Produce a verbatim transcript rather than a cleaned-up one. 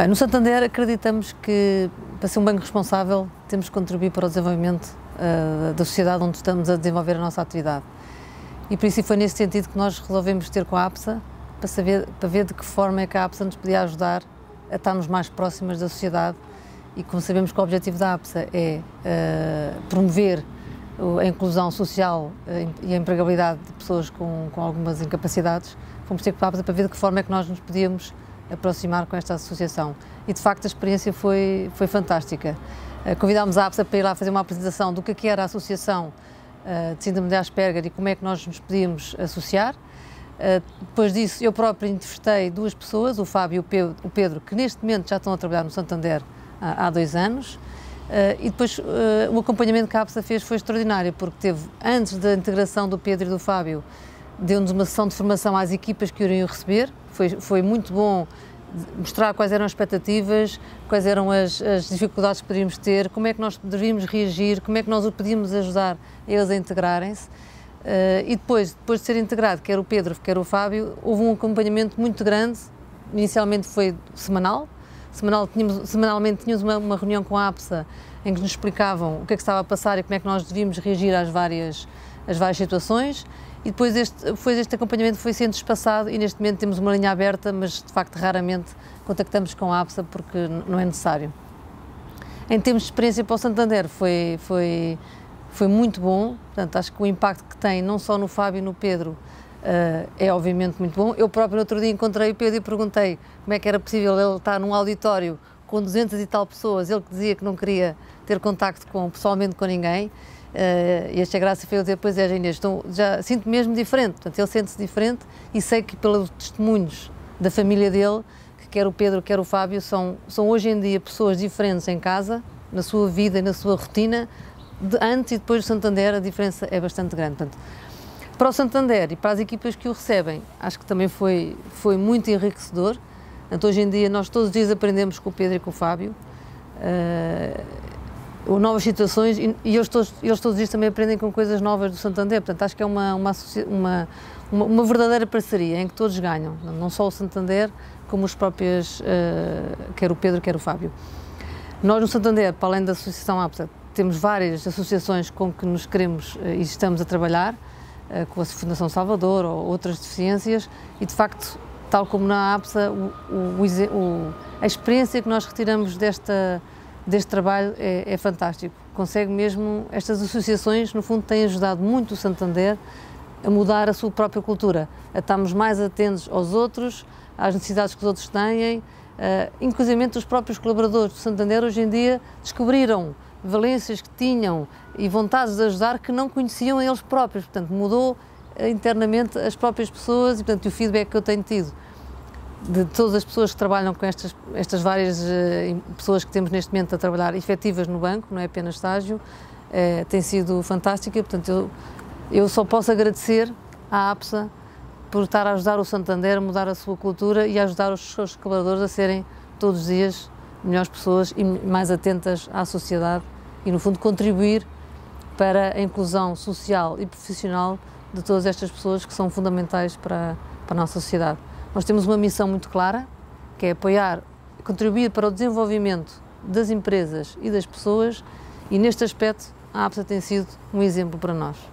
Bem, no Santander acreditamos que, para ser um banco responsável, temos que contribuir para o desenvolvimento uh, da sociedade onde estamos a desenvolver a nossa atividade. E por isso foi nesse sentido que nós resolvemos ter com a APSA, para, saber, para ver de que forma é que a APSA nos podia ajudar a estarmos mais próximas da sociedade. E como sabemos que o objetivo da APSA é uh, promover a inclusão social e a empregabilidade de pessoas com, com algumas incapacidades, fomos ter com a APSA para ver de que forma é que nós nos podíamos aproximar com esta associação. E de facto a experiência foi, foi fantástica. Uh, convidámos a APSA para ir lá fazer uma apresentação do que, é que era a associação uh, de síndrome de Asperger e como é que nós nos podíamos associar. Uh, depois disso eu próprio entrevistei duas pessoas, o Fábio e o Pedro, que neste momento já estão a trabalhar no Santander há, há dois anos. Uh, e depois uh, o acompanhamento que a APSA fez foi extraordinário, porque teve, antes da integração do Pedro e do Fábio, deu-nos uma sessão de formação às equipas que iriam receber. Foi, foi muito bom mostrar quais eram as expectativas, quais eram as, as dificuldades que poderíamos ter, como é que nós deveríamos reagir, como é que nós o podíamos ajudar a eles a integrarem-se. Uh, e depois, depois de ser integrado, quer o Pedro, quer o Fábio, houve um acompanhamento muito grande. Inicialmente foi semanal. Semanal, tínhamos, semanalmente tínhamos uma, uma reunião com a APSA em que nos explicavam o que é que estava a passar e como é que nós devíamos reagir às várias, às várias situações. E depois este, depois este acompanhamento foi sendo espaçado e neste momento temos uma linha aberta, mas de facto raramente contactamos com a APSA porque não é necessário. Em termos de experiência para o Santander foi, foi, foi muito bom, portanto acho que o impacto que tem não só no Fábio e no Pedro Uh, é obviamente muito bom. Eu próprio no outro dia encontrei o Pedro e perguntei como é que era possível ele estar num auditório com duzentas e tal pessoas, ele que dizia que não queria ter contacto com, pessoalmente com ninguém, uh, e achei graça foi eu dizer, pois é, Inês, então, já sinto mesmo diferente, portanto ele sente-se diferente e sei que pelos testemunhos da família dele, que quer o Pedro, quer o Fábio, são, são hoje em dia pessoas diferentes em casa, na sua vida e na sua rotina, de antes e depois do Santander a diferença é bastante grande. Portanto, para o Santander e para as equipas que o recebem, acho que também foi, foi muito enriquecedor. Portanto, hoje em dia nós todos os dias aprendemos com o Pedro e com o Fábio uh, novas situações e, e eles, todos, eles todos os dias também aprendem com coisas novas do Santander. Portanto, acho que é uma, uma, uma, uma, uma verdadeira parceria em que todos ganham, não só o Santander, como os próprios, uh, quer o Pedro, quer o Fábio. Nós no Santander, para além da Associação APSA, temos várias associações com que nos queremos uh, e estamos a trabalhar, com a Fundação Salvador ou outras deficiências e, de facto, tal como na APSA, o, o, o, a experiência que nós retiramos desta, deste trabalho é, é fantástico. Consegue mesmo, estas associações, no fundo, têm ajudado muito o Santander a mudar a sua própria cultura, a estarmos mais atentos aos outros, às necessidades que os outros têm, uh, inclusive os próprios colaboradores do Santander hoje em dia descobriram valências que tinham e vontades de ajudar que não conheciam eles próprios, portanto mudou internamente as próprias pessoas e portanto o feedback que eu tenho tido de todas as pessoas que trabalham com estas, estas várias uh, pessoas que temos neste momento a trabalhar efetivas no banco, não é apenas estágio, uh, tem sido fantástica, portanto eu, eu só posso agradecer à APSA por estar a ajudar o Santander a mudar a sua cultura e a ajudar os seus colaboradores a serem todos os dias melhores pessoas e mais atentas à sociedade e, no fundo, contribuir para a inclusão social e profissional de todas estas pessoas que são fundamentais para, para a nossa sociedade. Nós temos uma missão muito clara, que é apoiar, contribuir para o desenvolvimento das empresas e das pessoas e, neste aspecto, a APSA tem sido um exemplo para nós.